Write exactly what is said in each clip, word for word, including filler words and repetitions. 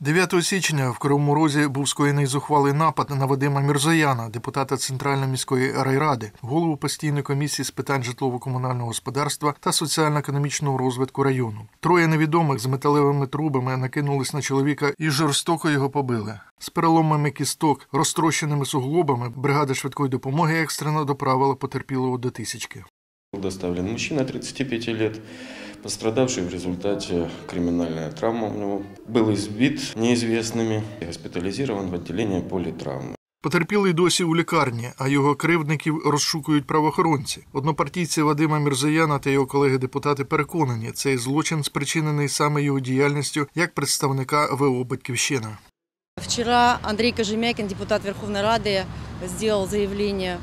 дев'ятого січня в Кривому Розі був скоєний зухвалий напад на Вадима Мірзояна, депутата Центральної міської райради, голову постійної комісії з питань житлово-комунального господарства та соціально-економічного розвитку району. Троє невідомих з металевими трубами накинулись на чоловіка і жорстоко його побили. З переломами кісток, розтрощеними суглобами бригада швидкої допомоги екстрено доправила потерпілого до Тисячки. Доставлен мужчина тридцати пяти лет, пострадавший в результате криминальной травмы у него, был избит неизвестными и госпитализирован в отделение политравмы. Потерпілий досі у лікарні, а його кривдників розшукують правоохоронці. Однопартійці Вадима Мірзояна та його колеги-депутати переконані, цей злочин спричинений саме його діяльністю як представника ВО «Батьківщина». Вчера Андрей Кожемякин, депутат Верховной Рады, сделал заявление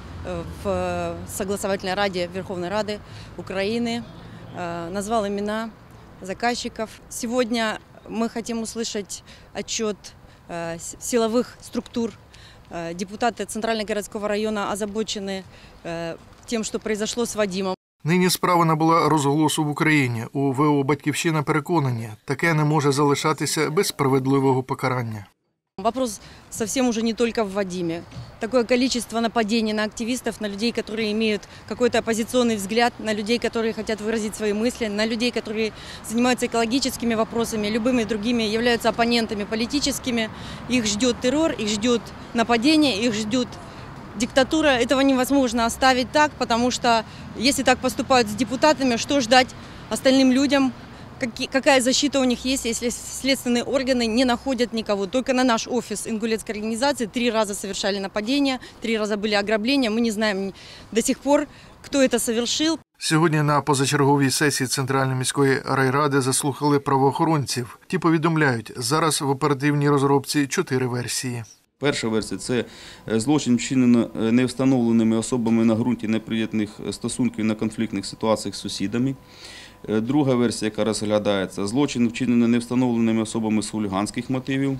в Согласовательной Раде Верховной Рады Украины, назвал имена заказчиков. Сегодня мы хотим услышать отчет силовых структур. Депутаты Центрального городского района озабочены тем, что произошло с Вадимом. Нині справа набула розголосу в Україні. У ВО «Батьківщина» переконані, таке не може залишатися без справедливого покарання. Вопрос совсем уже не только в Вадиме. Такое количество нападений на активистов, на людей, которые имеют какой-то оппозиционный взгляд, на людей, которые хотят выразить свои мысли, на людей, которые занимаются экологическими вопросами, любыми другими, являются оппонентами политическими. Их ждет террор, их ждет нападение, их ждет диктатура. Этого невозможно оставить так, потому что если так поступают с депутатами, что ждать остальным людям? Какая защита у них есть, если следственные органы не находят никого? Только на наш офис ингулецкой организации три раза совершали нападения, три раза были ограбления. Мы не знаем до сих пор, кто это совершил. Сьогодні на позачерговій сесії Центральної міської райради заслухали правоохоронців. Ті повідомляють, зараз в оперативній розробці чотири версії. Перша версія – це злочин, вчинено невстановленими особами на ґрунті неприємних стосунків на конфліктних ситуаціях з сусідами. Друга версія, яка розглядається – злочин, вчинено невстановленими особами з хуліганських мотивів.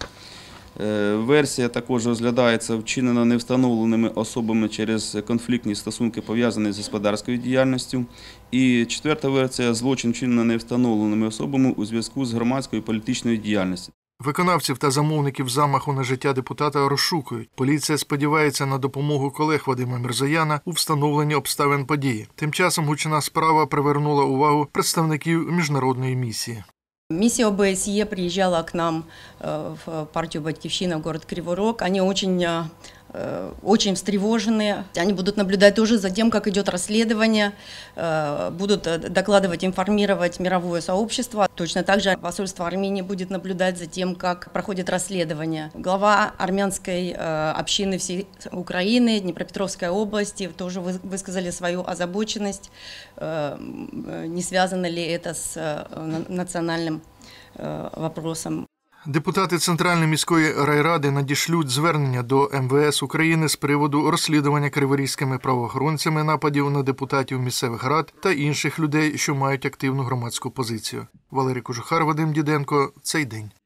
Версія також розглядається, вчинена невстановленими особами через конфліктні стосунки, пов'язані з господарською діяльністю. І четверта версія – злочин, вчинено невстановленими особами у зв'язку з громадською і політичною діяльністю. Виконавців та замовників замаху на життя депутата розшукують. Поліція сподівається на допомогу колег Вадима Мірзояна у встановленні обставин події. Тим часом гучна справа привернула увагу представників міжнародної місії. Миссия О Б С Е приезжала к нам в партию «Батьківщина» в город Кривой Рог. Они очень, очень встревожены. Они будут наблюдать тоже за тем, как идет расследование, будут докладывать, информировать мировое сообщество. Точно так же посольство Армении будет наблюдать за тем, как проходит расследование. Глава армянской общины всей Украины, Днепропетровской области, тоже высказали свою озабоченность, не связано ли это с национальным вопросом. Депутати Центральної міської райради надішлють звернення до М В С України з приводу розслідування криворізькими правоохоронцями нападів на депутатів місцевих рад та інших людей, що мають активну громадську позицію. Валерій Кожухар, Вадим Діденко. Цей день.